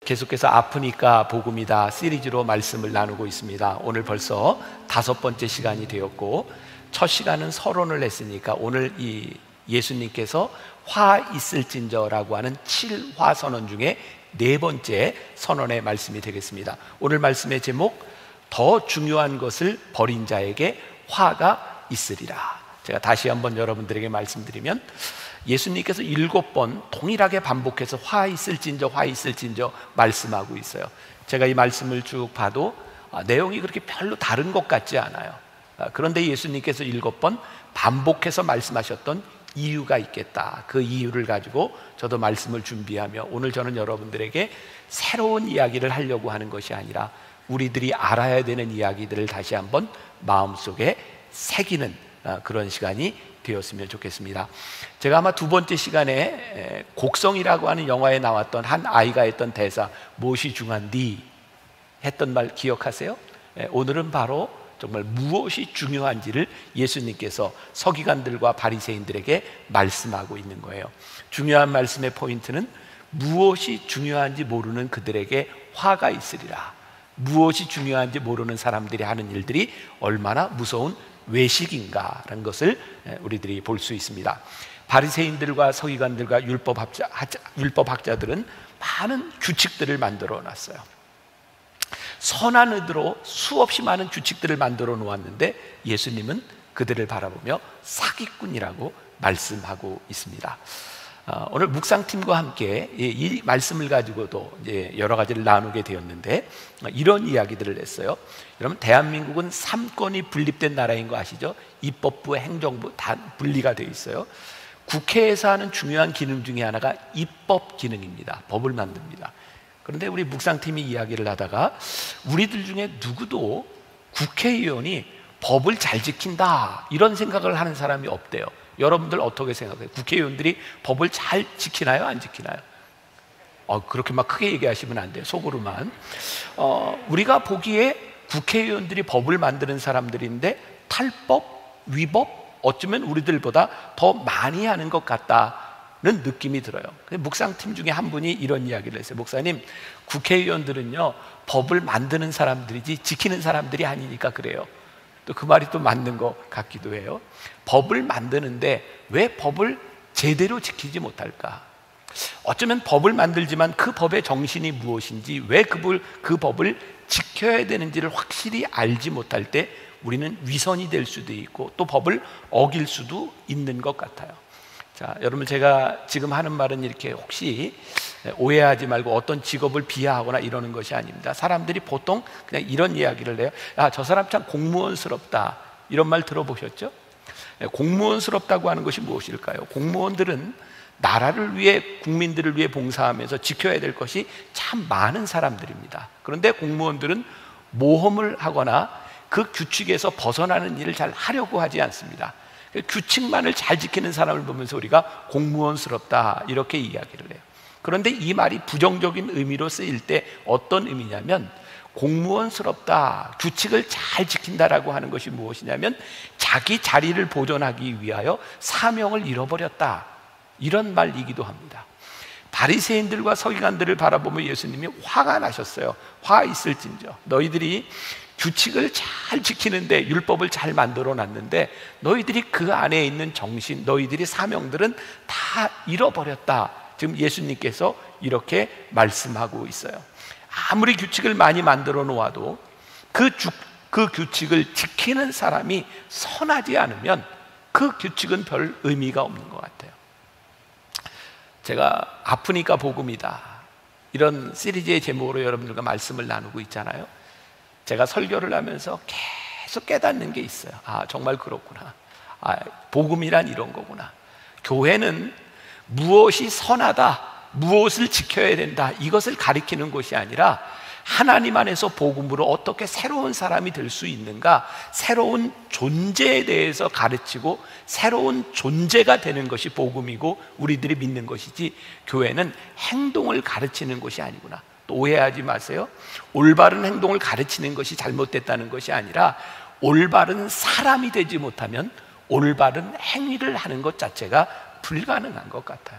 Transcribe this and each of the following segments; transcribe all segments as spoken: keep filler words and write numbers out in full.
계속해서 아프니까 복음이다 시리즈로 말씀을 나누고 있습니다. 오늘 벌써 다섯 번째 시간이 되었고, 첫 시간은 서론을 했으니까 오늘 이 예수님께서 화 있을진저라고 하는 칠화 선언 중에 네 번째 선언의 말씀이 되겠습니다. 오늘 말씀의 제목, 더 중요한 것을 버린 자에게 화가 있으리라. 제가 다시 한번 여러분들에게 말씀드리면, 예수님께서 일곱 번 동일하게 반복해서 화 있을진저 화 있을진저 말씀하고 있어요. 제가 이 말씀을 쭉 봐도 아, 내용이 그렇게 별로 다른 것 같지 않아요. 아, 그런데 예수님께서 일곱 번 반복해서 말씀하셨던 이유가 있겠다. 그 이유를 가지고 저도 말씀을 준비하며 오늘 저는 여러분들에게 새로운 이야기를 하려고 하는 것이 아니라 우리들이 알아야 되는 이야기들을 다시 한번 마음속에 새기는 그런 시간이 되었으면 좋겠습니다. 제가 아마 두 번째 시간에 곡성이라고 하는 영화에 나왔던 한 아이가 했던 대사, 무엇이 중요한디 했던 말 기억하세요? 오늘은 바로 정말 무엇이 중요한지를 예수님께서 서기관들과 바리새인들에게 말씀하고 있는 거예요. 중요한 말씀의 포인트는 무엇이 중요한지 모르는 그들에게 화가 있으리라. 무엇이 중요한지 모르는 사람들이 하는 일들이 얼마나 무서운 외식인가라는 것을 우리들이 볼 수 있습니다. 바리새인들과 서기관들과 율법학자, 율법학자들은 많은 규칙들을 만들어 놨어요. 선한 의도로 수없이 많은 규칙들을 만들어 놓았는데 예수님은 그들을 바라보며 사기꾼이라고 말씀하고 있습니다. 오늘 묵상팀과 함께 이 말씀을 가지고도 이제 여러 가지를 나누게 되었는데, 이런 이야기들을 했어요. 여러분, 대한민국은 삼권이 분립된 나라인 거 아시죠? 입법부, 행정부 다 분리가 되어 있어요. 국회에서 하는 중요한 기능 중에 하나가 입법 기능입니다. 법을 만듭니다. 그런데 우리 묵상팀이 이야기를 하다가 우리들 중에 누구도 국회의원이 법을 잘 지킨다 이런 생각을 하는 사람이 없대요. 여러분들 어떻게 생각해요? 국회의원들이 법을 잘 지키나요? 안 지키나요? 어, 그렇게 막 크게 얘기하시면 안 돼요. 속으로만. 어, 우리가 보기에 국회의원들이 법을 만드는 사람들인데 탈법, 위법, 어쩌면 우리들보다 더 많이 하는 것 같다는 느낌이 들어요. 묵상팀 중에 한 분이 이런 이야기를 했어요. 목사님, 국회의원들은요 법을 만드는 사람들이지 지키는 사람들이 아니니까 그래요. 또 그 말이 또 맞는 것 같기도 해요. 법을 만드는데 왜 법을 제대로 지키지 못할까? 어쩌면 법을 만들지만 그 법의 정신이 무엇인지, 왜 그, 그 법을 지켜야 되는지를 확실히 알지 못할 때 우리는 위선이 될 수도 있고 또 법을 어길 수도 있는 것 같아요. 자, 여러분, 제가 지금 하는 말은 이렇게 혹시 오해하지 말고 어떤 직업을 비하하거나 이러는 것이 아닙니다. 사람들이 보통 그냥 이런 이야기를 해요. 야, 저 사람 참 공무원스럽다. 이런 말 들어보셨죠? 공무원스럽다고 하는 것이 무엇일까요? 공무원들은 나라를 위해, 국민들을 위해 봉사하면서 지켜야 될 것이 참 많은 사람들입니다. 그런데 공무원들은 모험을 하거나 그 규칙에서 벗어나는 일을 잘 하려고 하지 않습니다. 규칙만을 잘 지키는 사람을 보면서 우리가 공무원스럽다 이렇게 이야기를 해요. 그런데 이 말이 부정적인 의미로 쓰일 때 어떤 의미냐면, 공무원스럽다, 규칙을 잘 지킨다라고 하는 것이 무엇이냐면 자기 자리를 보존하기 위하여 사명을 잃어버렸다, 이런 말이기도 합니다. 바리새인들과 서기관들을 바라보며 예수님이 화가 나셨어요. 화 있을진저, 너희들이 규칙을 잘 지키는데, 율법을 잘 만들어 놨는데 너희들이 그 안에 있는 정신, 너희들이 사명들은 다 잃어버렸다. 지금 예수님께서 이렇게 말씀하고 있어요. 아무리 규칙을 많이 만들어 놓아도 그, 주, 그 규칙을 지키는 사람이 선하지 않으면 그 규칙은 별 의미가 없는 것 같아요. 제가 아프니까 복음이다 이런 시리즈의 제목으로 여러분들과 말씀을 나누고 있잖아요. 제가 설교를 하면서 계속 깨닫는 게 있어요. 아, 정말 그렇구나. 아, 복음이란 이런 거구나. 교회는 무엇이 선하다, 무엇을 지켜야 된다, 이것을 가리키는 것이 아니라 하나님 안에서 복음으로 어떻게 새로운 사람이 될 수 있는가, 새로운 존재에 대해서 가르치고 새로운 존재가 되는 것이 복음이고 우리들이 믿는 것이지, 교회는 행동을 가르치는 것이 아니구나. 또 오해하지 마세요. 올바른 행동을 가르치는 것이 잘못됐다는 것이 아니라 올바른 사람이 되지 못하면 올바른 행위를 하는 것 자체가 불가능한 것 같아요.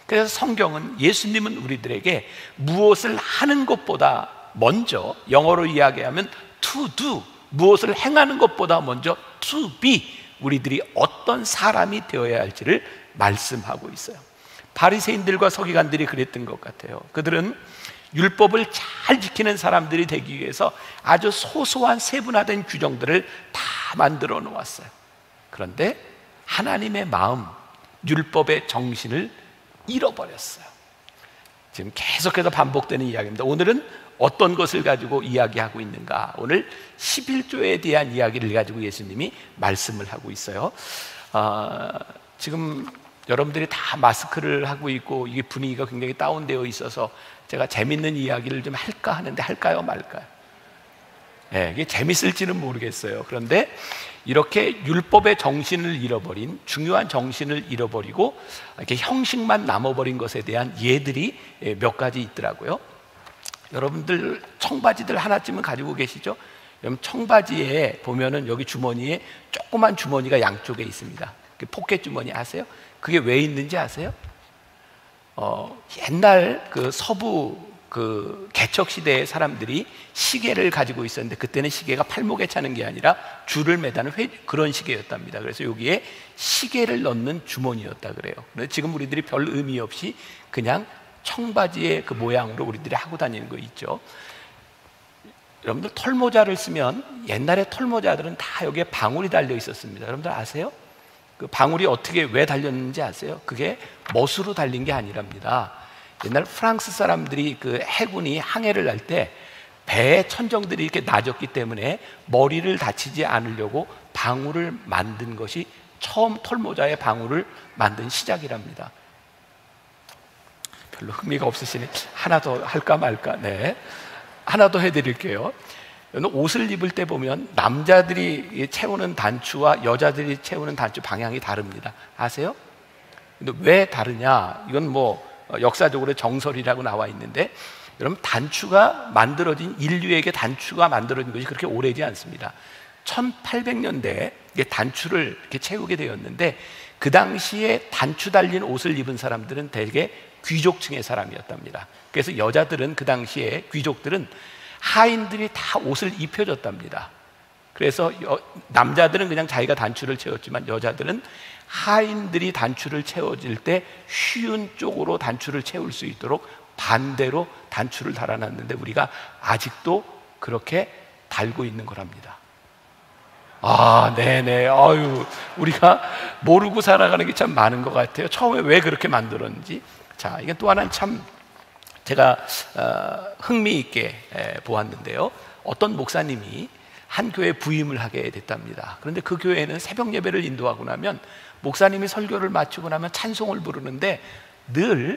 그래서 성경은, 예수님은 우리들에게 무엇을 하는 것보다 먼저, 영어로 이야기하면 to do, 무엇을 행하는 것보다 먼저 to be, 우리들이 어떤 사람이 되어야 할지를 말씀하고 있어요. 바리새인들과 서기관들이 그랬던 것 같아요. 그들은 율법을 잘 지키는 사람들이 되기 위해서 아주 소소한 세분화된 규정들을 다 만들어 놓았어요. 그런데 하나님의 마음, 율법의 정신을 잃어버렸어요. 지금 계속해서 반복되는 이야기입니다. 오늘은 어떤 것을 가지고 이야기하고 있는가? 오늘 십일조에 대한 이야기를 가지고 예수님이 말씀을 하고 있어요. 어, 지금 여러분들이 다 마스크를 하고 있고 이게 분위기가 굉장히 다운되어 있어서 제가 재밌는 이야기를 좀 할까 하는데 할까요 말까요? 네, 이게 재밌을지는 모르겠어요. 그런데 이렇게 율법의 정신을 잃어버린, 중요한 정신을 잃어버리고 이렇게 형식만 남아버린 것에 대한 예들이 몇 가지 있더라고요. 여러분들 청바지들 하나쯤은 가지고 계시죠? 여러분 청바지에 보면은 여기 주머니에 조그만 주머니가 양쪽에 있습니다. 포켓 주머니 아세요? 그게 왜 있는지 아세요? 어, 옛날 그 서부 그 개척 시대의 사람들이 시계를 가지고 있었는데, 그때는 시계가 팔목에 차는 게 아니라 줄을 매다는 회, 그런 시계였답니다. 그래서 여기에 시계를 넣는 주머니였다 그래요. 근데 지금 우리들이 별 의미 없이 그냥 청바지의 그 모양으로 우리들이 하고 다니는 거 있죠. 여러분들 털모자를 쓰면, 옛날에 털모자들은 다 여기에 방울이 달려 있었습니다. 여러분들 아세요? 그 방울이 어떻게, 왜 달렸는지 아세요? 그게 멋으로 달린 게 아니랍니다. 옛날 프랑스 사람들이 그 해군이 항해를 할 때 배에 천정들이 이렇게 낮았기 때문에 머리를 다치지 않으려고 방울을 만든 것이 처음 털모자의 방울을 만든 시작이랍니다. 별로 흥미가 없으시네. 하나 더 할까 말까. 네, 하나 더 해드릴게요. 옷을 입을 때 보면 남자들이 채우는 단추와 여자들이 채우는 단추 방향이 다릅니다. 아세요? 근데 왜 다르냐? 이건 뭐 역사적으로 정설이라고 나와 있는데, 여러분 단추가 만들어진, 인류에게 단추가 만들어진 것이 그렇게 오래지 않습니다. 천팔백 년대에 단추를 이렇게 채우게 되었는데, 그 당시에 단추 달린 옷을 입은 사람들은 대개 귀족층의 사람이었답니다. 그래서 여자들은, 그 당시에 귀족들은 하인들이 다 옷을 입혀줬답니다. 그래서 여, 남자들은 그냥 자기가 단추를 채웠지만 여자들은 하인들이 단추를 채워질 때 쉬운 쪽으로 단추를 채울 수 있도록 반대로 단추를 달아놨는데, 우리가 아직도 그렇게 달고 있는 거랍니다. 아, 네네. 아유, 우리가 모르고 살아가는 게 참 많은 것 같아요. 처음에 왜 그렇게 만들었는지. 자, 이게 또 하나는 참 제가 어, 흥미있게 에, 보았는데요. 어떤 목사님이 한 교회에 부임을 하게 됐답니다. 그런데 그 교회에는 새벽 예배를 인도하고 나면, 목사님이 설교를 마치고 나면 찬송을 부르는데 늘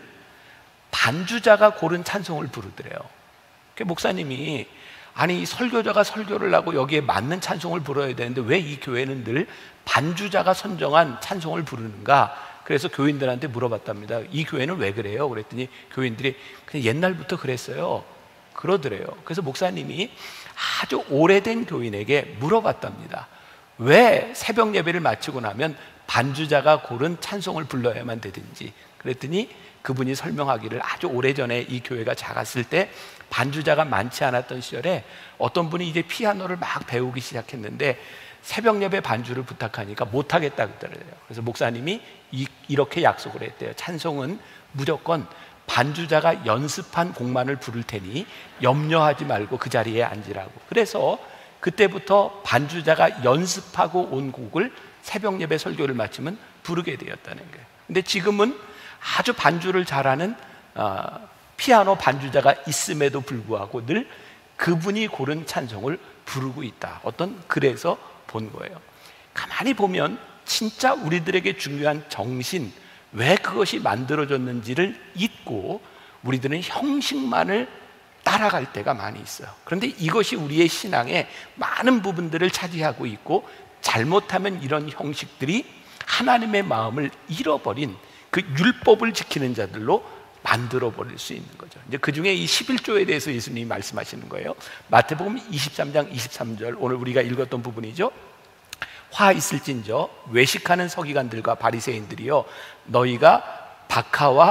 반주자가 고른 찬송을 부르더래요. 목사님이, 아니 설교자가 설교를 하고 여기에 맞는 찬송을 불러야 되는데 왜 이 교회는 늘 반주자가 선정한 찬송을 부르는가? 그래서 교인들한테 물어봤답니다. 이 교회는 왜 그래요? 그랬더니 교인들이 그냥 옛날부터 그랬어요, 그러더래요. 그래서 목사님이 아주 오래된 교인에게 물어봤답니다. 왜 새벽 예배를 마치고 나면 반주자가 고른 찬송을 불러야만 되든지. 그랬더니 그분이 설명하기를, 아주 오래전에 이 교회가 작았을 때 반주자가 많지 않았던 시절에 어떤 분이 이제 피아노를 막 배우기 시작했는데 새벽 예배 반주를 부탁하니까 못하겠다 그러더래요. 그래서 목사님이 이, 이렇게 약속을 했대요. 찬송은 무조건 반주자가 연습한 곡만을 부를 테니 염려하지 말고 그 자리에 앉으라고. 그래서 그때부터 반주자가 연습하고 온 곡을 새벽 예배 설교를 마치면 부르게 되었다는 거예요. 근데 지금은 아주 반주를 잘하는 어, 피아노 반주자가 있음에도 불구하고 늘 그분이 고른 찬송을 부르고 있다. 어떤 글에서 본 거예요. 가만히 보면 진짜 우리들에게 중요한 정신, 왜 그것이 만들어졌는지를 잊고 우리들은 형식만을 따라갈 때가 많이 있어요. 그런데 이것이 우리의 신앙의 많은 부분들을 차지하고 있고, 잘못하면 이런 형식들이 하나님의 마음을 잃어버린 그 율법을 지키는 자들로 만들어 버릴 수 있는 거죠. 이제 그 중에 이 십일조에 대해서 예수님이 말씀하시는 거예요. 마태복음 이십삼 장 이십삼 절, 오늘 우리가 읽었던 부분이죠. 화 있을진저 외식하는 서기관들과 바리새인들이여, 너희가 박하와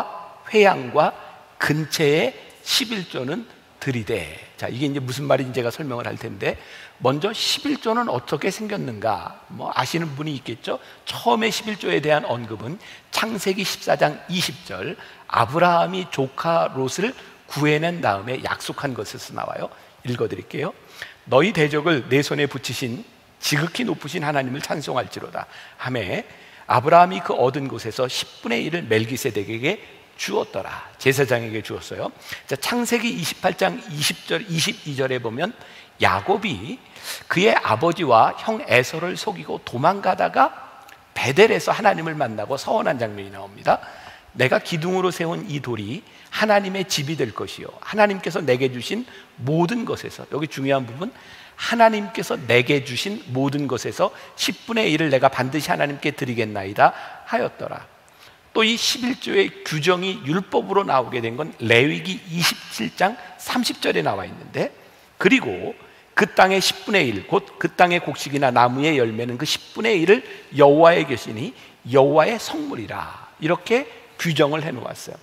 회양과 근체의 십일조는 드리되. 자, 이게 이제 무슨 말인지 제가 설명을 할 텐데, 먼저 십일조는 어떻게 생겼는가, 뭐 아시는 분이 있겠죠. 처음에 십일조에 대한 언급은 창세기 십사장 이십절, 아브라함이 조카 롯을 구해낸 다음에 약속한 것에서 나와요. 읽어드릴게요. 너희 대적을 내 손에 붙이신 지극히 높으신 하나님을 찬송할지로다 하매 아브라함이 그 얻은 곳에서 십분의 일을 멜기세덱에게 주었더라. 제사장에게 주었어요. 자, 창세기 이십팔장 이십절 이십이절에 보면 야곱이 그의 아버지와 형 에서를 속이고 도망가다가 베델에서 하나님을 만나고 서원한 장면이 나옵니다. 내가 기둥으로 세운 이 돌이 하나님의 집이 될 것이요 하나님께서 내게 주신 모든 것에서, 여기 중요한 부분, 하나님께서 내게 주신 모든 것에서 십분의 일을 내가 반드시 하나님께 드리겠나이다 하였더라. 또 이 십일조의 규정이 율법으로 나오게 된 건 레위기 이십칠장 삼십절에 나와 있는데, 그리고 그 땅의 십분의 일, 곧 그 땅의 곡식이나 나무의 열매는 그 십분의 일을 여호와의 것이니 여호와의 성물이라, 이렇게 규정을 해놓았어요.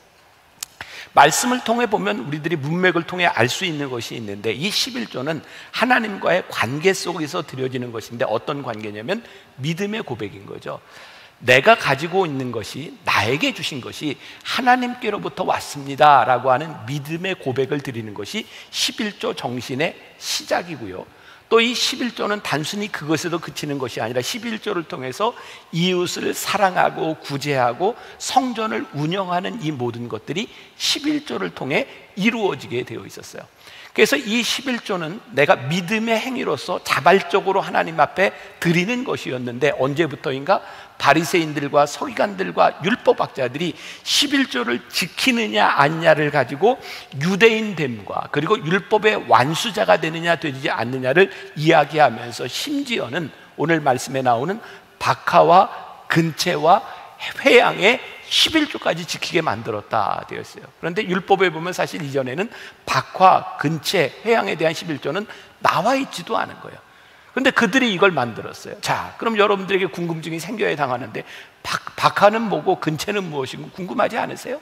말씀을 통해 보면 우리들이 문맥을 통해 알 수 있는 것이 있는데, 이 십일조는 하나님과의 관계 속에서 드려지는 것인데, 어떤 관계냐면 믿음의 고백인 거죠. 내가 가지고 있는 것이, 나에게 주신 것이 하나님께로부터 왔습니다 라고 하는 믿음의 고백을 드리는 것이 십일조 정신의 시작이고요. 또 이 십일조는 단순히 그것에도 그치는 것이 아니라 십일조를 통해서 이웃을 사랑하고 구제하고 성전을 운영하는 이 모든 것들이 십일조를 통해 이루어지게 되어 있었어요. 그래서 이 십일조는 내가 믿음의 행위로서 자발적으로 하나님 앞에 드리는 것이었는데, 언제부터인가 바리새인들과 서기관들과 율법학자들이 십일조를 지키느냐 아니냐를 가지고 유대인됨과 그리고 율법의 완수자가 되느냐 되지 않느냐를 이야기하면서, 심지어는 오늘 말씀에 나오는 박하와 근체와 회양의 십일조까지 지키게 만들었다 되어 있어요. 그런데 율법에 보면 사실 이전에는 박하, 근체, 회양에 대한 십일조는 나와 있지도 않은 거예요. 그런데 그들이 이걸 만들었어요. 자, 그럼 여러분들에게 궁금증이 생겨야 당하는데, 박, 박하는 뭐고 근체는 무엇이고 궁금하지 않으세요?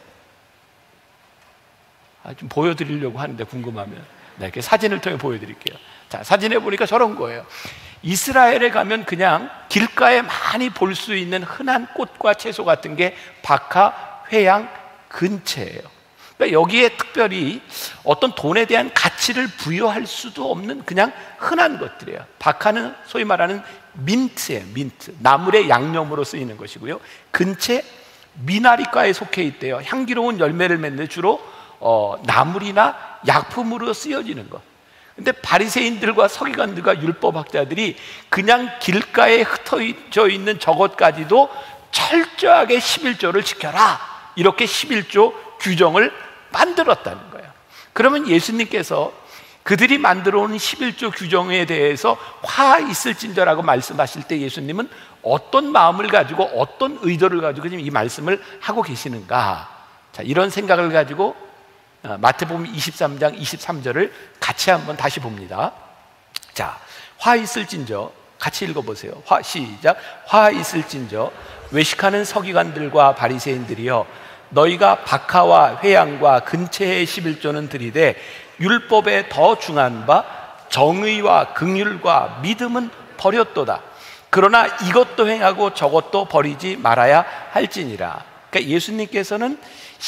아, 좀 보여드리려고 하는데 궁금하면 네, 이렇게 사진을 통해 보여드릴게요. 자, 사진에 보니까 저런 거예요. 이스라엘에 가면 그냥 길가에 많이 볼 수 있는 흔한 꽃과 채소 같은 게 박하, 회양, 근체예요. 그러니까 여기에 특별히 어떤 돈에 대한 가치를 부여할 수도 없는 그냥 흔한 것들이에요. 박하는 소위 말하는 민트예요. 민트, 나물의 양념으로 쓰이는 것이고요. 근체, 미나리과에 속해 있대요. 향기로운 열매를 맺는 주로 어, 나물이나 약품으로 쓰여지는 것. 근데 바리새인들과 서기관들과 율법학자들이 그냥 길가에 흩어져 있는 저것까지도 철저하게 십일조를 지켜라, 이렇게 십일조 규정을 만들었다는 거예요. 그러면 예수님께서 그들이 만들어 온 십일조 규정에 대해서 화 있을진저라고 말씀하실 때 예수님은 어떤 마음을 가지고 어떤 의도를 가지고 지금 이 말씀을 하고 계시는가? 자, 이런 생각을 가지고 마태복음 이십삼장 이십삼절을 같이 한번 다시 봅니다. 자, 화 있을진저 같이 읽어보세요. 화, 시작. 화 있을진저 외식하는 서기관들과 바리새인들이여, 너희가 박하와 회양과 근체의 십일조는 드리되 율법에 더 중한 바 정의와 긍휼과 믿음은 버렸도다. 그러나 이것도 행하고 저것도 버리지 말아야 할지니라. 그러니까 예수님께서는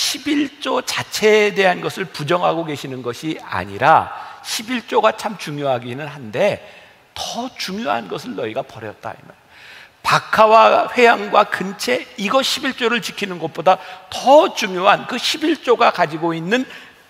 십일조 자체에 대한 것을 부정하고 계시는 것이 아니라, 십일조가 참 중요하기는 한데 더 중요한 것을 너희가 버렸다 이 말. 박하와 회양과 근체, 이거 십일조를 지키는 것보다 더 중요한 그 십일조가 가지고 있는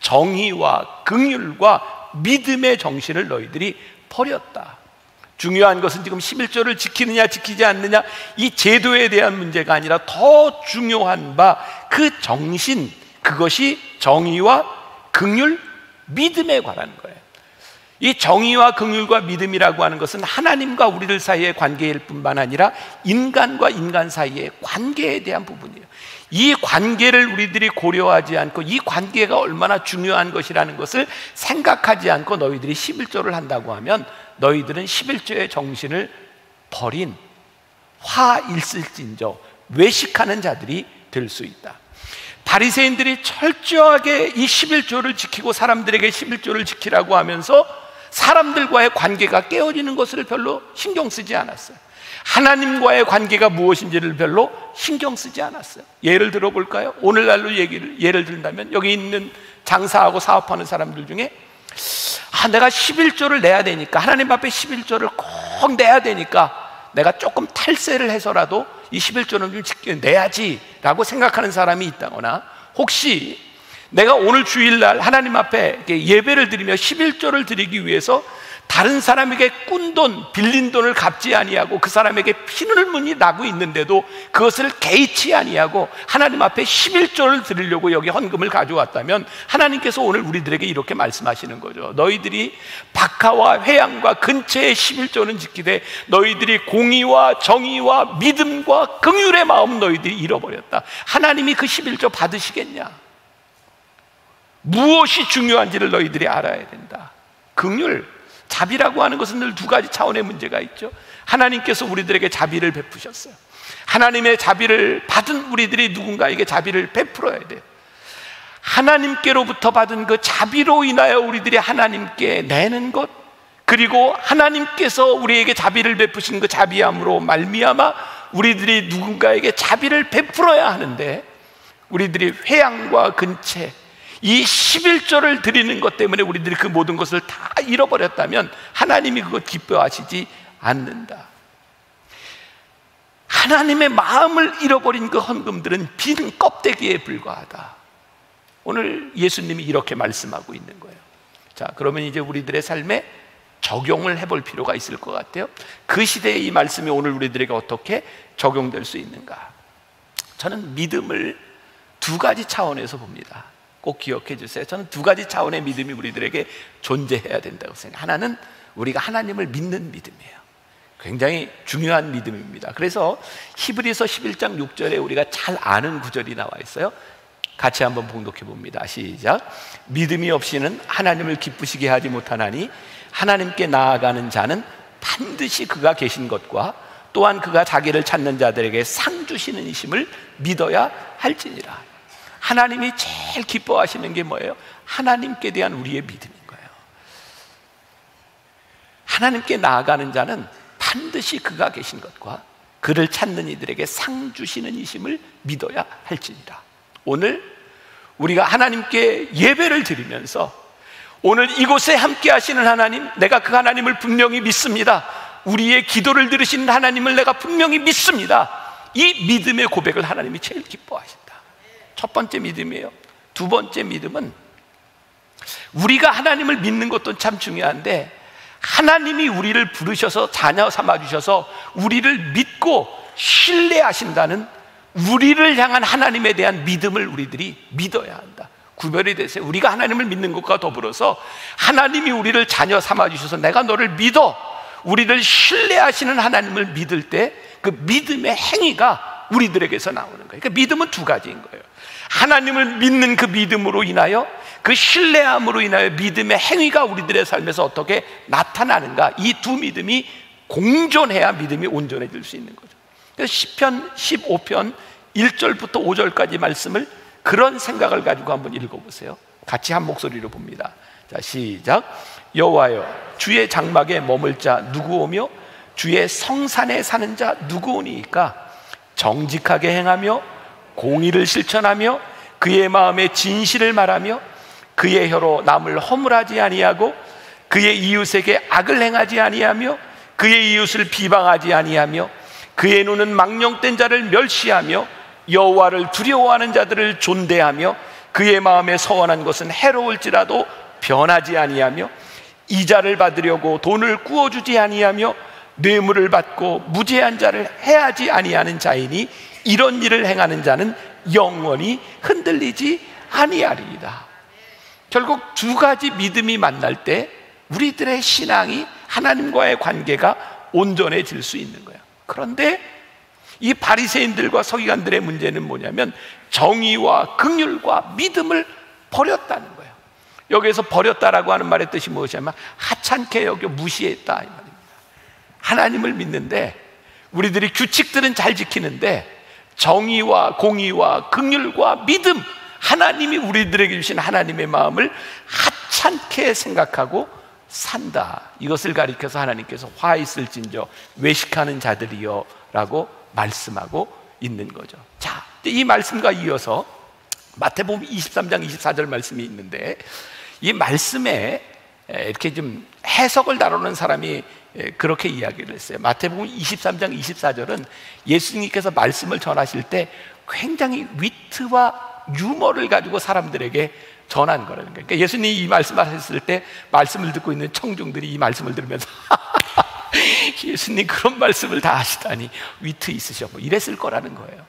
정의와 긍휼과 믿음의 정신을 너희들이 버렸다. 중요한 것은 지금 십일조를 지키느냐 지키지 않느냐 이 제도에 대한 문제가 아니라 더 중요한 바 그 정신, 그것이 정의와 긍휼, 믿음에 관한 거예요. 이 정의와 긍휼과 믿음이라고 하는 것은 하나님과 우리들 사이의 관계일 뿐만 아니라 인간과 인간 사이의 관계에 대한 부분이에요. 이 관계를 우리들이 고려하지 않고 이 관계가 얼마나 중요한 것이라는 것을 생각하지 않고 너희들이 십일조를 한다고 하면 너희들은 십일조의 정신을 버린 화 있을진저 외식하는 자들이 될 수 있다. 바리새인들이 철저하게 이 십일조를 지키고 사람들에게 십일조를 지키라고 하면서 사람들과의 관계가 깨어지는 것을 별로 신경 쓰지 않았어요. 하나님과의 관계가 무엇인지를 별로 신경 쓰지 않았어요. 예를 들어 볼까요? 오늘날로 얘기를 예를 든다면 여기 있는 장사하고 사업하는 사람들 중에 아, 내가 십일조를 내야 되니까, 하나님 앞에 십일조를 꼭 내야 되니까 내가 조금 탈세를 해서라도 이 십일조는 좀 지켜 내야지 라고 생각하는 사람이 있다거나, 혹시 내가 오늘 주일날 하나님 앞에 예배를 드리며 십일조를 드리기 위해서 다른 사람에게 꾼 돈, 빌린 돈을 갚지 아니하고 그 사람에게 피눈물이 나고 있는데도 그것을 개의치 아니하고 하나님 앞에 십일조를 드리려고 여기 헌금을 가져왔다면, 하나님께서 오늘 우리들에게 이렇게 말씀하시는 거죠. 너희들이 박하와 회양과 근처의 십일조는 지키되 너희들이 공의와 정의와 믿음과 긍휼의 마음 너희들이 잃어버렸다. 하나님이 그 십일조 받으시겠냐? 무엇이 중요한지를 너희들이 알아야 된다. 긍휼, 자비라고 하는 것은 늘 두 가지 차원의 문제가 있죠. 하나님께서 우리들에게 자비를 베푸셨어요. 하나님의 자비를 받은 우리들이 누군가에게 자비를 베풀어야 돼요. 하나님께로부터 받은 그 자비로 인하여 우리들이 하나님께 내는 것, 그리고 하나님께서 우리에게 자비를 베푸신 그 자비함으로 말미암아 우리들이 누군가에게 자비를 베풀어야 하는데, 우리들이 회양과 근체, 이 십일조를 드리는 것 때문에 우리들이 그 모든 것을 다 잃어버렸다면 하나님이 그것 기뻐하시지 않는다. 하나님의 마음을 잃어버린 그 헌금들은 빈 껍데기에 불과하다. 오늘 예수님이 이렇게 말씀하고 있는 거예요. 자, 그러면 이제 우리들의 삶에 적용을 해볼 필요가 있을 것 같아요. 그 시대에 이 말씀이 오늘 우리들에게 어떻게 적용될 수 있는가? 저는 믿음을 두 가지 차원에서 봅니다. 꼭 기억해 주세요. 저는 두 가지 차원의 믿음이 우리들에게 존재해야 된다고 생각해요. 하나는 우리가 하나님을 믿는 믿음이에요. 굉장히 중요한 믿음입니다. 그래서 히브리서 십일 장 육 절에 우리가 잘 아는 구절이 나와 있어요. 같이 한번 봉독해 봅니다. 시작. 믿음이 없이는 하나님을 기쁘시게 하지 못하나니 하나님께 나아가는 자는 반드시 그가 계신 것과 또한 그가 자기를 찾는 자들에게 상 주시는 이심을 믿어야 할지니라. 하나님이 제일 기뻐하시는 게 뭐예요? 하나님께 대한 우리의 믿음인 거예요. 하나님께 나아가는 자는 반드시 그가 계신 것과 그를 찾는 이들에게 상 주시는 이심을 믿어야 할지니라. 오늘 우리가 하나님께 예배를 드리면서 오늘 이곳에 함께 하시는 하나님, 내가 그 하나님을 분명히 믿습니다. 우리의 기도를 들으시는 하나님을 내가 분명히 믿습니다. 이 믿음의 고백을 하나님이 제일 기뻐하신다. 첫 번째 믿음이에요. 두 번째 믿음은 우리가 하나님을 믿는 것도 참 중요한데, 하나님이 우리를 부르셔서 자녀 삼아주셔서 우리를 믿고 신뢰하신다는 우리를 향한 하나님에 대한 믿음을 우리들이 믿어야 한다. 구별이 되세요. 우리가 하나님을 믿는 것과 더불어서 하나님이 우리를 자녀 삼아주셔서 내가 너를 믿어, 우리를 신뢰하시는 하나님을 믿을 때 그 믿음의 행위가 우리들에게서 나오는 거예요. 그러니까 믿음은 두 가지인 거예요. 하나님을 믿는 그 믿음으로 인하여, 그 신뢰함으로 인하여 믿음의 행위가 우리들의 삶에서 어떻게 나타나는가, 이 두 믿음이 공존해야 믿음이 온전해질 수 있는 거죠. 그래서 시편 십오 편 일 절부터 오 절까지 말씀을 그런 생각을 가지고 한번 읽어보세요. 같이 한 목소리로 봅니다. 자, 시작. 여호와여, 주의 장막에 머물 자 누구 오며 주의 성산에 사는 자 누구 오니이까? 정직하게 행하며 공의를 실천하며 그의 마음에 진실을 말하며 그의 혀로 남을 허물하지 아니하고 그의 이웃에게 악을 행하지 아니하며 그의 이웃을 비방하지 아니하며 그의 눈은 망령된 자를 멸시하며 여호와를 두려워하는 자들을 존대하며 그의 마음에 서원한 것은 해로울지라도 변하지 아니하며 이자를 받으려고 돈을 꾸어주지 아니하며 뇌물을 받고 무죄한 자를 해하지 아니하는 자이니 이런 일을 행하는 자는 영원히 흔들리지 아니하리이다. 결국 두 가지 믿음이 만날 때 우리들의 신앙이, 하나님과의 관계가 온전해질 수 있는 거예요. 그런데 이 바리새인들과 서기관들의 문제는 뭐냐면 정의와 긍휼과 믿음을 버렸다는 거예요. 여기에서 버렸다라고 하는 말의 뜻이 무엇이냐면 하찮게 여겨 무시했다 이 말입니다. 하나님을 믿는데 우리들이 규칙들은 잘 지키는데 정의와 공의와 긍휼과 믿음, 하나님이 우리들에게 주신 하나님의 마음을 하찮게 생각하고 산다. 이것을 가리켜서 하나님께서 화 있을진저 외식하는 자들이여 라고 말씀하고 있는 거죠. 자, 이 말씀과 이어서 마태복음 이십삼 장 이십사 절 말씀이 있는데, 이 말씀에 이렇게 좀 해석을 다루는 사람이 그렇게 이야기를 했어요. 마태복음 이십삼 장 이십사 절은 예수님께서 말씀을 전하실 때 굉장히 위트와 유머를 가지고 사람들에게 전한 거라는 거예요. 그러니까 예수님이 이 말씀을 하셨을 때 말씀을 듣고 있는 청중들이 이 말씀을 들으면서 예수님 그런 말씀을 다 하시다니 위트 있으셔, 뭐 이랬을 거라는 거예요.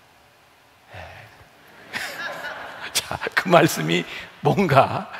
자, 그 말씀이 뭔가,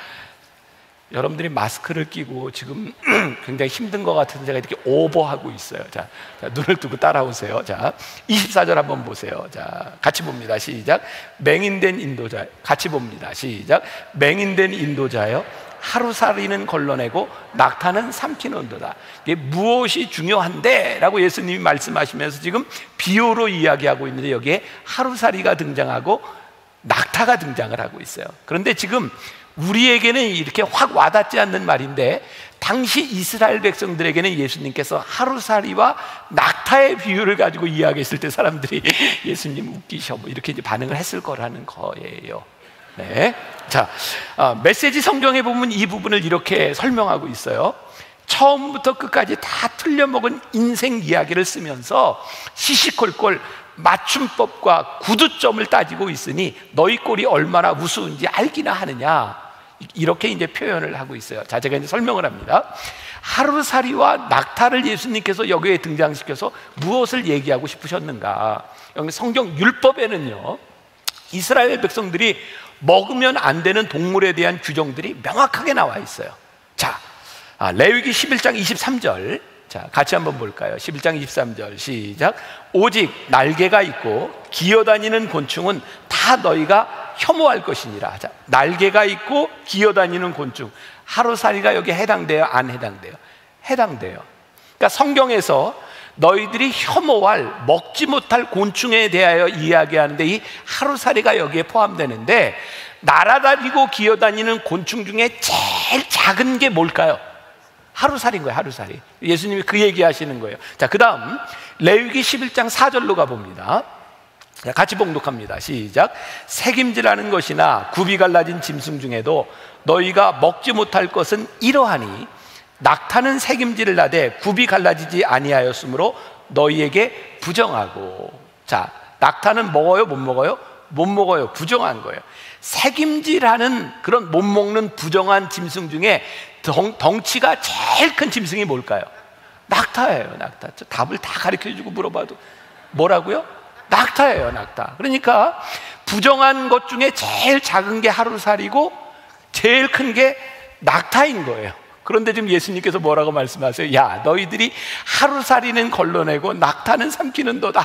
여러분들이 마스크를 끼고 지금 굉장히 힘든 것 같아서 제가 이렇게 오버하고 있어요. 자, 자, 눈을 뜨고 따라오세요. 자, 이십사 절 한번 보세요. 자, 같이 봅니다. 시작. 맹인된 인도자, 같이 봅니다. 시작. 맹인된 인도자여, 하루살이는 걸러내고 낙타는 삼키는도다. 이게 무엇이 중요한데? 라고 예수님이 말씀하시면서 지금 비유로 이야기하고 있는데, 여기에 하루살이가 등장하고 낙타가 등장을 하고 있어요. 그런데 지금 우리에게는 이렇게 확 와닿지 않는 말인데, 당시 이스라엘 백성들에게는 예수님께서 하루살이와 낙타의 비유를 가지고 이야기했을 때 사람들이 예수님 웃기셔, 뭐 이렇게 이제 반응을 했을 거라는 거예요. 네. 자, 어, 메시지 성경에 보면 이 부분을 이렇게 설명하고 있어요. 처음부터 끝까지 다 틀려먹은 인생 이야기를 쓰면서 시시콜콜 맞춤법과 구두점을 따지고 있으니 너희 꼴이 얼마나 우스운지 알기나 하느냐, 이렇게 이제 표현을 하고 있어요. 자, 제가 이제 설명을 합니다. 하루살이와 낙타를 예수님께서 여기에 등장시켜서 무엇을 얘기하고 싶으셨는가? 여기 성경 율법에는요, 이스라엘 백성들이 먹으면 안 되는 동물에 대한 규정들이 명확하게 나와 있어요. 자, 아, 레위기 십일 장 이십삼 절, 자, 같이 한번 볼까요? 십일 장 이십삼 절 시작. 오직 날개가 있고 기어다니는 곤충은 다 너희가 혐오할 것이니라. 자, 날개가 있고 기어다니는 곤충, 하루살이가 여기에 해당돼요? 안 해당돼요? 해당돼요. 그러니까 성경에서 너희들이 혐오할, 먹지 못할 곤충에 대하여 이야기하는데 이 하루살이가 여기에 포함되는데, 날아다니고 기어다니는 곤충 중에 제일 작은 게 뭘까요? 하루살인 거예요. 하루살이. 예수님이 그 얘기 하시는 거예요. 자, 그 다음 레위기 십일 장 사 절로 가봅니다. 자, 같이 봉독합니다. 시작. 새김질하는 것이나 굽이 갈라진 짐승 중에도 너희가 먹지 못할 것은 이러하니, 낙타는 새김질을 나되 굽이 갈라지지 아니하였으므로 너희에게 부정하고. 자, 낙타는 먹어요? 못 먹어요? 못 먹어요. 부정한 거예요. 새김질하는 그런 못 먹는 부정한 짐승 중에 덩, 덩치가 제일 큰 짐승이 뭘까요? 낙타예요. 낙타. 저 답을 다 가르쳐주고 물어봐도 뭐라고요? 낙타예요. 낙타. 그러니까 부정한 것 중에 제일 작은 게 하루살이고 제일 큰 게 낙타인 거예요. 그런데 지금 예수님께서 뭐라고 말씀하세요? 야, 너희들이 하루살이는 걸러내고 낙타는 삼키는도다.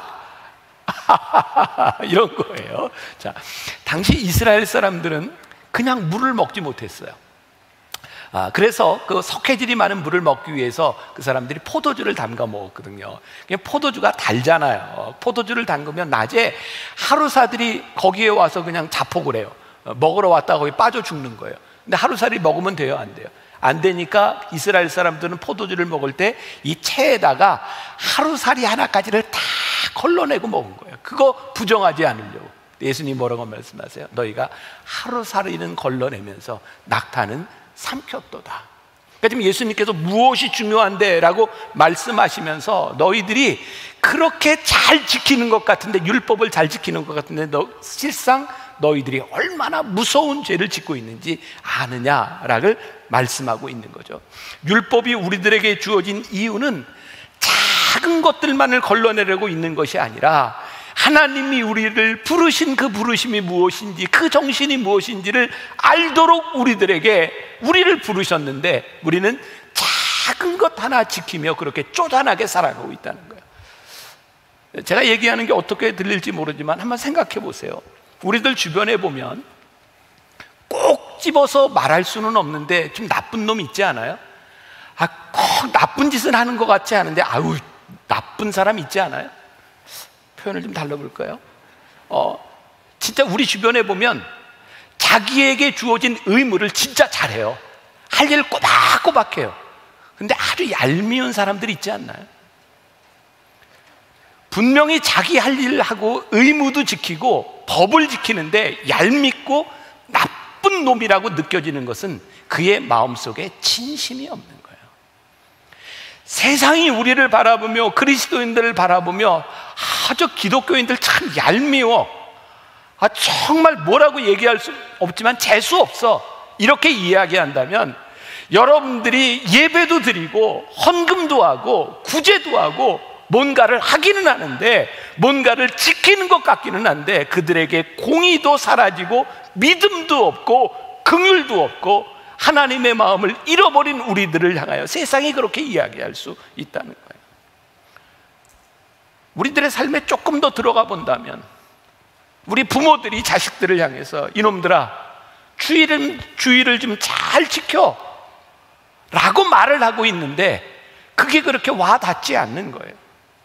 이런 거예요. 자, 당시 이스라엘 사람들은 그냥 물을 먹지 못했어요. 아, 그래서 그 석회질이 많은 물을 먹기 위해서 그 사람들이 포도주를 담가 먹었거든요. 포도주가 달잖아요. 포도주를 담그면 낮에 하루사들이 거기에 와서 그냥 자폭을 해요. 먹으러 왔다가 거기 빠져 죽는 거예요. 근데 하루살이 먹으면 돼요? 안 돼요? 안 되니까 이스라엘 사람들은 포도주를 먹을 때 이 채에다가 하루살이 하나까지를 다 걸러내고 먹은 거예요. 그거 부정하지 않으려고. 예수님 뭐라고 말씀하세요? 너희가 하루살이는 걸러내면서 낙타는 삼켰도다. 그러니까 지금 예수님께서 무엇이 중요한데? 라고 말씀하시면서 너희들이 그렇게 잘 지키는 것 같은데, 율법을 잘 지키는 것 같은데 너, 실상 너희들이 얼마나 무서운 죄를 짓고 있는지 아느냐라고 말씀하고 있는 거죠. 율법이 우리들에게 주어진 이유는 작은 것들만을 걸러내려고 있는 것이 아니라 하나님이 우리를 부르신 그 부르심이 무엇인지, 그 정신이 무엇인지를 알도록 우리들에게 우리를 부르셨는데, 우리는 작은 것 하나 지키며 그렇게 쪼잔하게 살아가고 있다는 거예요. 제가 얘기하는 게 어떻게 들릴지 모르지만 한번 생각해 보세요. 우리들 주변에 보면 꼭 집어서 말할 수는 없는데 좀 나쁜 놈 있지 않아요? 아, 꼭 나쁜 짓을 하는 것 같지 않은데 아유, 나쁜 사람 있지 않아요? 표현을 좀 달라볼까요? 어, 진짜 우리 주변에 보면 자기에게 주어진 의무를 진짜 잘해요. 할 일을 꼬박꼬박 해요. 근데 아주 얄미운 사람들이 있지 않나요? 분명히 자기 할 일을 하고 의무도 지키고 법을 지키는데 얄밉고 나쁜 놈이라고 느껴지는 것은 그의 마음속에 진심이 없는 거예요. 세상이 우리를 바라보며 그리스도인들을 바라보며 아, 저 기독교인들 참 얄미워, 아, 정말 뭐라고 얘기할 수 없지만 재수 없어, 이렇게 이야기한다면 여러분들이 예배도 드리고 헌금도 하고 구제도 하고 뭔가를 하기는 하는데 뭔가를 지키는 것 같기는 한데 그들에게 공의도 사라지고 믿음도 없고 긍휼도 없고 하나님의 마음을 잃어버린 우리들을 향하여 세상이 그렇게 이야기할 수 있다는 거예요. 우리들의 삶에 조금 더 들어가 본다면 우리 부모들이 자식들을 향해서 이놈들아 주의를, 주의를 좀 잘 지켜 라고 말을 하고 있는데 그게 그렇게 와닿지 않는 거예요.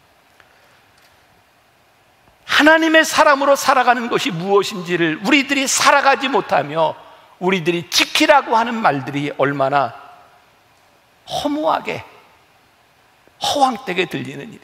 하나님의 사람으로 살아가는 것이 무엇인지를 우리들이 살아가지 못하며 우리들이 지키라고 하는 말들이 얼마나 허무하게 허황되게 들리는 일인지.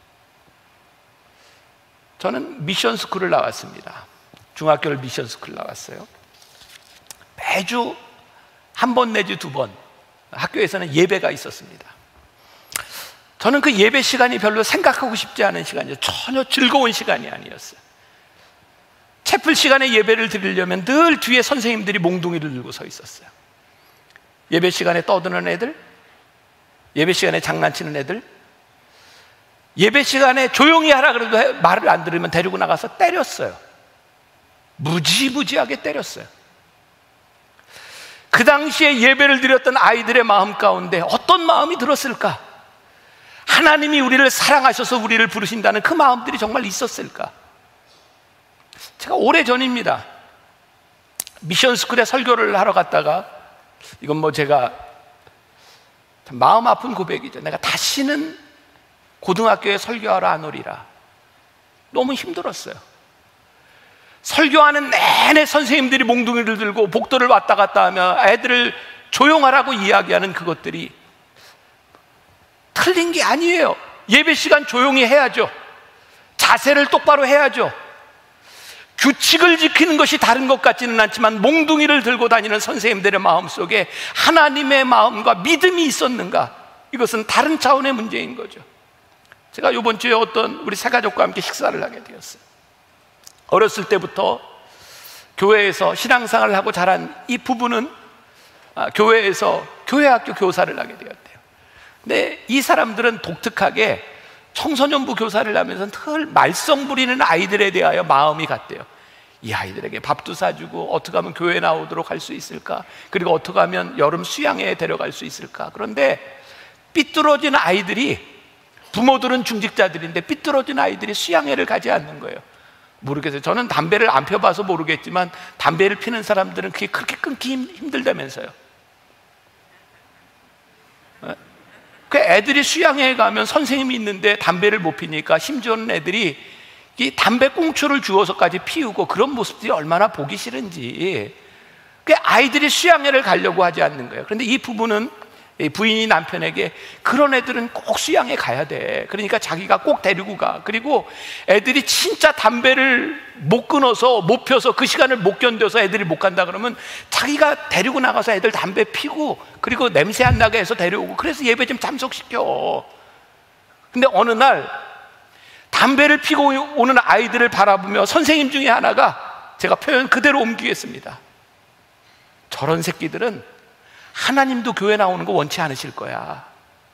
저는 미션 스쿨을 나왔습니다. 중학교를 미션 스쿨 나왔어요. 매주 한 번 내지 두 번 학교에서는 예배가 있었습니다. 저는 그 예배 시간이 별로 생각하고 싶지 않은 시간이었어요. 전혀 즐거운 시간이 아니었어요. 채플 시간에 예배를 드리려면 늘 뒤에 선생님들이 몽둥이를 들고 서 있었어요. 예배 시간에 떠드는 애들, 예배 시간에 장난치는 애들, 예배 시간에 조용히 하라 그래도 말을 안 들으면 데리고 나가서 때렸어요. 무지무지하게 때렸어요. 그 당시에 예배를 드렸던 아이들의 마음 가운데 어떤 마음이 들었을까? 하나님이 우리를 사랑하셔서 우리를 부르신다는 그 마음들이 정말 있었을까? 제가 오래전입니다. 미션스쿨에 설교를 하러 갔다가, 이건 뭐 제가 참 마음 아픈 고백이죠. 내가 다시는 고등학교에 설교하러 안 오리라. 너무 힘들었어요. 설교하는 내내 선생님들이 몽둥이를 들고 복도를 왔다 갔다 하며 애들을 조용하라고 이야기하는 그것들이 틀린 게 아니에요. 예배 시간 조용히 해야죠. 자세를 똑바로 해야죠. 규칙을 지키는 것이 다른 것 같지는 않지만 몽둥이를 들고 다니는 선생님들의 마음속에 하나님의 마음과 믿음이 있었는가? 이것은 다른 차원의 문제인 거죠. 제가 이번 주에 어떤 우리 새가족과 함께 식사를 하게 되었어요. 어렸을 때부터 교회에서 신앙생활을 하고 자란 이 부부는 아, 교회에서 교회학교 교사를 하게 되었대요. 근데 이 사람들은 독특하게 청소년부 교사를 하면서 늘 말썽 부리는 아이들에 대하여 마음이 갔대요. 이 아이들에게 밥도 사주고 어떻게 하면 교회 나오도록 할 수 있을까? 그리고 어떻게 하면 여름 수양회에 데려갈 수 있을까? 그런데 삐뚤어진 아이들이, 부모들은 중직자들인데 삐뚤어진 아이들이 수양회를 가지 않는 거예요. 모르겠어요. 저는 담배를 안 펴봐서 모르겠지만 담배를 피는 사람들은 그게 그렇게 끊기 힘들다면서요. 그 애들이 수양회에 가면 선생님이 있는데 담배를 못 피니까 심지어는 애들이 이 담배 꽁초를 주워서까지 피우고 그런 모습들이 얼마나 보기 싫은지, 그 아이들이 수양회를 가려고 하지 않는 거예요. 그런데 이 부부는, 부인이 남편에게 그런 애들은 꼭 수양회 가야 돼. 그러니까 자기가 꼭 데리고 가. 그리고 애들이 진짜 담배를 못 끊어서 못 펴서 그 시간을 못 견뎌서 애들이 못 간다 그러면 자기가 데리고 나가서 애들 담배 피고 그리고 냄새 안 나게 해서 데려오고, 그래서 예배 좀 참석시켜. 근데 어느 날 담배를 피고 오는 아이들을 바라보며 선생님 중에 하나가, 제가 표현 그대로 옮기겠습니다, 저런 새끼들은 하나님도 교회 나오는 거 원치 않으실 거야.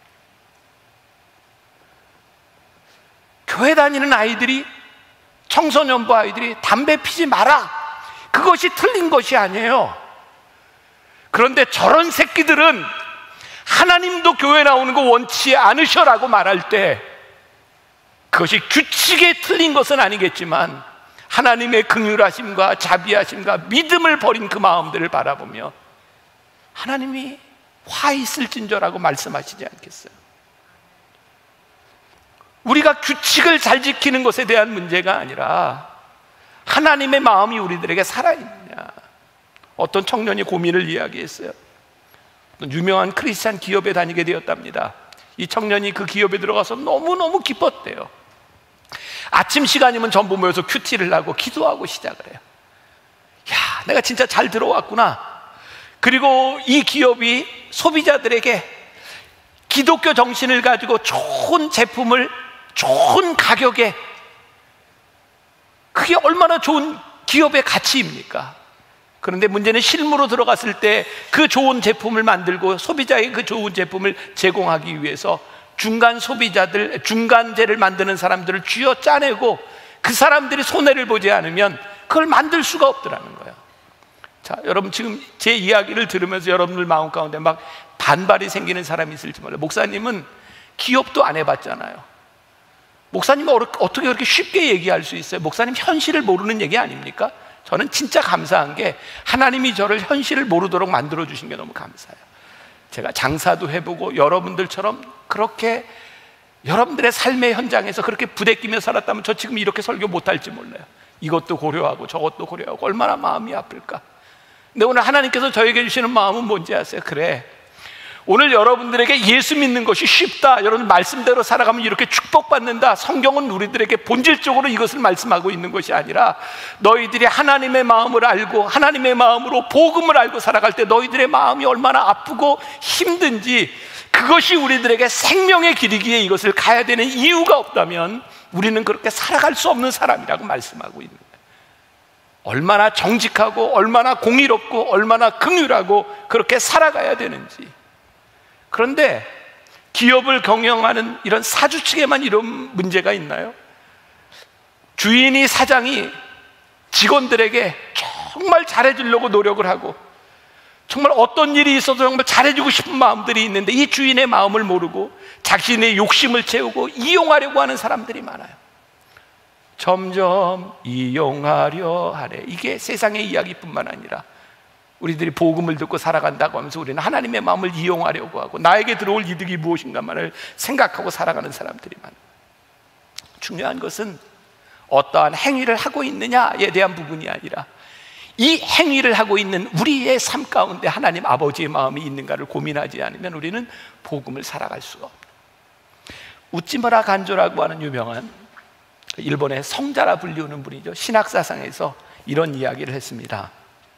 교회 다니는 아이들이, 청소년부 아이들이 담배 피지 마라, 그것이 틀린 것이 아니에요. 그런데 저런 새끼들은 하나님도 교회 나오는 거 원치 않으셔라고 말할 때 그것이 규칙에 틀린 것은 아니겠지만 하나님의 긍휼하심과 자비하심과 믿음을 버린 그 마음들을 바라보며 하나님이 화 있을진저라고 말씀하시지 않겠어요? 우리가 규칙을 잘 지키는 것에 대한 문제가 아니라 하나님의 마음이 우리들에게 살아있느냐, 어떤 청년이 고민을 이야기했어요. 유명한 크리스찬 기업에 다니게 되었답니다. 이 청년이 그 기업에 들어가서 너무너무 기뻤대요. 아침 시간이면 전부 모여서 큐티를 하고 기도하고 시작을 해요. 야, 내가 진짜 잘 들어왔구나. 그리고 이 기업이 소비자들에게 기독교 정신을 가지고 좋은 제품을 좋은 가격에, 그게 얼마나 좋은 기업의 가치입니까? 그런데 문제는 실무로 들어갔을 때 그 좋은 제품을 만들고 소비자에게 그 좋은 제품을 제공하기 위해서 중간 소비자들, 중간재를 만드는 사람들을 쥐어 짜내고 그 사람들이 손해를 보지 않으면 그걸 만들 수가 없더라는 거예요. 자, 여러분 지금 제 이야기를 들으면서 여러분들 마음 가운데 막 반발이 생기는 사람이 있을지 몰라요. 목사님은 기업도 안 해봤잖아요. 목사님은 어떻게 그렇게 쉽게 얘기할 수 있어요? 목사님 현실을 모르는 얘기 아닙니까? 저는 진짜 감사한 게 하나님이 저를 현실을 모르도록 만들어주신 게 너무 감사해요. 제가 장사도 해보고 여러분들처럼 그렇게 여러분들의 삶의 현장에서 그렇게 부대끼며 살았다면 저 지금 이렇게 설교 못할지 몰라요. 이것도 고려하고 저것도 고려하고 얼마나 마음이 아플까. 근데 오늘 하나님께서 저에게 주시는 마음은 뭔지 아세요? 그래, 오늘 여러분들에게 예수 믿는 것이 쉽다, 여러분 말씀대로 살아가면 이렇게 축복받는다, 성경은 우리들에게 본질적으로 이것을 말씀하고 있는 것이 아니라 너희들이 하나님의 마음을 알고 하나님의 마음으로 복음을 알고 살아갈 때 너희들의 마음이 얼마나 아프고 힘든지, 그것이 우리들에게 생명의 길이기에 이것을 가야 되는 이유가 없다면 우리는 그렇게 살아갈 수 없는 사람이라고 말씀하고 있는 거예요. 얼마나 정직하고 얼마나 공의롭고 얼마나 긍휼하고 그렇게 살아가야 되는지. 그런데 기업을 경영하는 이런 사주 측에만 이런 문제가 있나요? 주인이, 사장이 직원들에게 정말 잘해주려고 노력을 하고 정말 어떤 일이 있어도 정말 잘해주고 싶은 마음들이 있는데 이 주인의 마음을 모르고 자신의 욕심을 채우고 이용하려고 하는 사람들이 많아요. 점점 이용하려 하네. 이게 세상의 이야기뿐만 아니라 우리들이 복음을 듣고 살아간다고 하면서 우리는 하나님의 마음을 이용하려고 하고 나에게 들어올 이득이 무엇인가만을 생각하고 살아가는 사람들이 많아요. 중요한 것은 어떠한 행위를 하고 있느냐에 대한 부분이 아니라 이 행위를 하고 있는 우리의 삶 가운데 하나님 아버지의 마음이 있는가를 고민하지 않으면 우리는 복음을 살아갈 수가 없어요. 우찌무라 간조라고 하는 유명한 일본의 성자라 불리우는 분이죠. 신학사상에서 이런 이야기를 했습니다.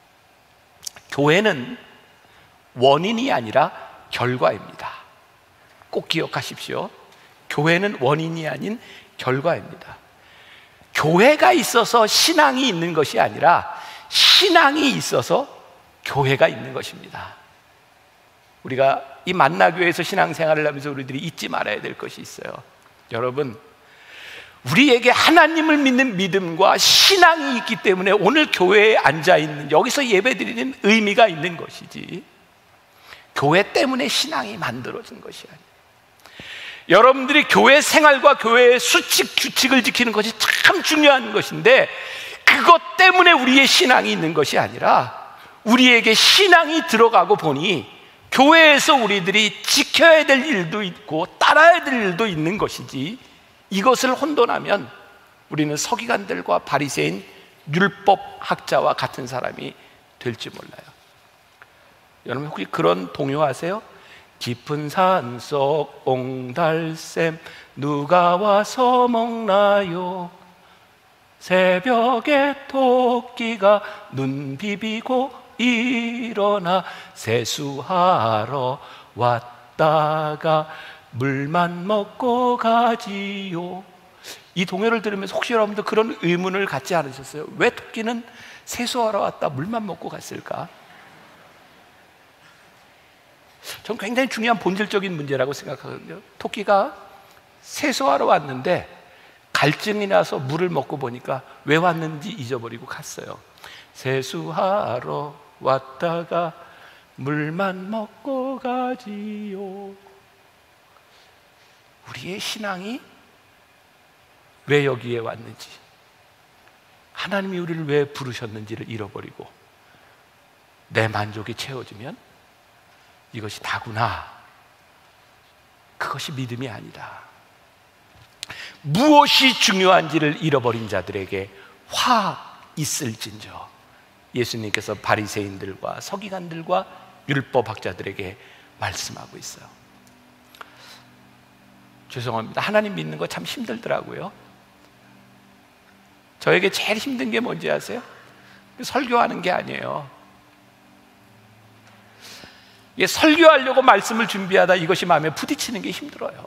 교회는 원인이 아니라 결과입니다. 꼭 기억하십시오. 교회는 원인이 아닌 결과입니다. 교회가 있어서 신앙이 있는 것이 아니라 신앙이 있어서 교회가 있는 것입니다. 우리가 이 만나교회에서 신앙생활을 하면서 우리들이 잊지 말아야 될 것이 있어요. 여러분, 우리에게 하나님을 믿는 믿음과 신앙이 있기 때문에 오늘 교회에 앉아있는, 여기서 예배드리는 의미가 있는 것이지 교회 때문에 신앙이 만들어진 것이 아니에요. 여러분들이 교회 생활과 교회의 수칙, 규칙을 지키는 것이 참 중요한 것인데 그것 때문에 우리의 신앙이 있는 것이 아니라 우리에게 신앙이 들어가고 보니 교회에서 우리들이 지켜야 될 일도 있고 따라야 될 일도 있는 것이지, 이것을 혼돈하면 우리는 서기관들과 바리새인 율법학자와 같은 사람이 될지 몰라요. 여러분 혹시 그런 동요아세요? 깊은 산속 옹달샘 누가 와서 먹나요? 새벽에 토끼가 눈 비비고 일어나 세수하러 왔다가 물만 먹고 가지요. 이 동요를 들으면서 혹시 여러분들 그런 의문을 갖지 않으셨어요? 왜 토끼는 세수하러 왔다 물만 먹고 갔을까? 전 굉장히 중요한 본질적인 문제라고 생각하거든요. 토끼가 세수하러 왔는데 갈증이 나서 물을 먹고 보니까 왜 왔는지 잊어버리고 갔어요. 세수하러 왔다가 물만 먹고 가지요. 우리의 신앙이 왜 여기에 왔는지, 하나님이 우리를 왜 부르셨는지를 잃어버리고 내 만족이 채워지면 이것이 다구나, 그것이 믿음이 아니다. 무엇이 중요한지를 잃어버린 자들에게 화 있을진저 예수님께서 바리새인들과 서기관들과 율법학자들에게 말씀하고 있어요. 죄송합니다. 하나님 믿는 거 참 힘들더라고요. 저에게 제일 힘든 게 뭔지 아세요? 설교하는 게 아니에요. 이게 설교하려고 말씀을 준비하다 이것이 마음에 부딪히는 게 힘들어요.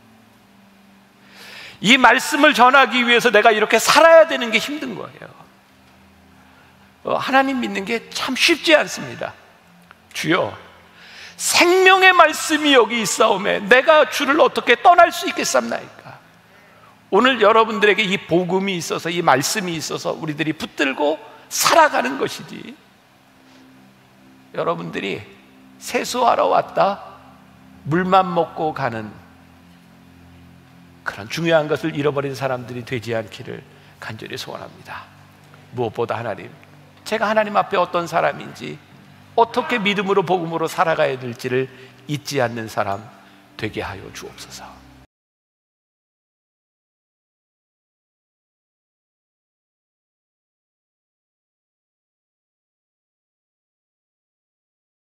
이 말씀을 전하기 위해서 내가 이렇게 살아야 되는 게 힘든 거예요. 어, 하나님 믿는 게 참 쉽지 않습니다. 주여, 생명의 말씀이 여기 있사오매 내가 주를 어떻게 떠날 수 있겠습니까? 오늘 여러분들에게 이 복음이 있어서, 이 말씀이 있어서 우리들이 붙들고 살아가는 것이지, 여러분들이 세수하러 왔다 물만 먹고 가는 그런 중요한 것을 잃어버린 사람들이 되지 않기를 간절히 소원합니다. 무엇보다 하나님, 제가 하나님 앞에 어떤 사람인지, 어떻게 믿음으로 복음으로 살아가야 될지를 잊지 않는 사람 되게 하여 주옵소서.